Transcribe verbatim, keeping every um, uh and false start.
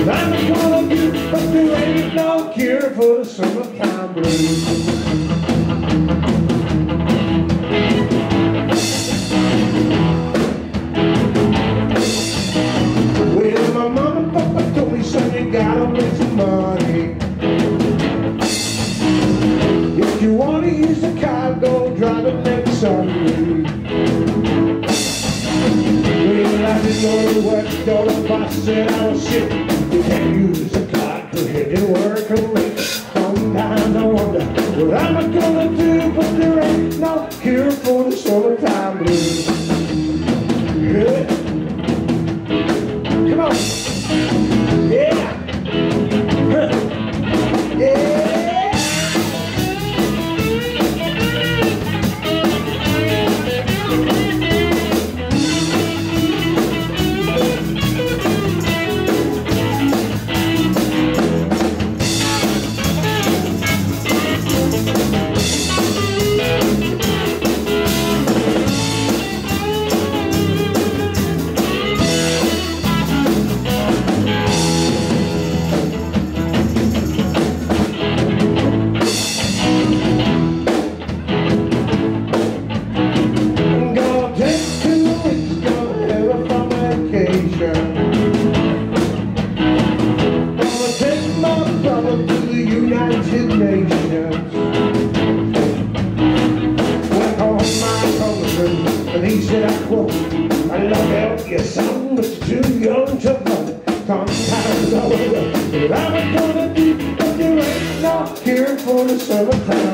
I'm gonna do, but there ain't no cure for the summertime blues. Well, my mama and papa told me, son, you gotta make some money. If you wanna use the car, go drive it next Sunday. Well, I didn't go to work, go to the boss said I was sick. You can't use the car, cause it didn't work for me. Sometimes I wonder what I'm gonna do, but there ain't no cure for the summertime blues. Good. Come on. Yeah. Yeah. United Nations. Went home my congressman, and he said, I quote, I love help you son, but you're too young to vote. Sometimes I wonder what I'm gonna do, but there ain't no cure for the summertime.